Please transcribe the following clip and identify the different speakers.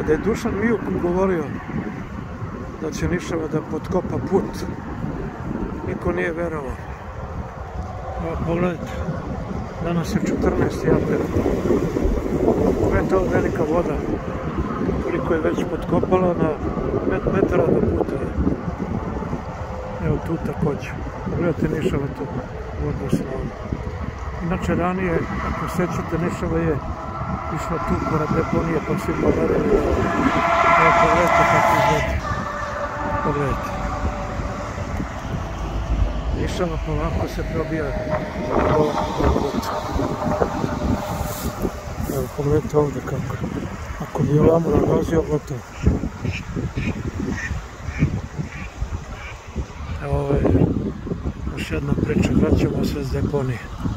Speaker 1: Kada je Dušan Vijuk govorio da će Nišava da potkopa put, niko nije verovao. Evo, pogledajte, danas je 14. april. Ovo je to velika voda, koliko je već potkopala na 5 metara do puta. Evo tu također. Pogledajte Nišava tu vodu s nama. Inače ranije, ako sećate, Nišava je išla tu pored deponije pa svi podarili. Evo pogledajte kako izgleda. Pogledajte. Nišava polako se probija do puta. Evo pogledajte ovdje kako. Ako bi ovamo nalazio, gotovo. Evo ovo je još jedna priča, vraćamo se s deponije.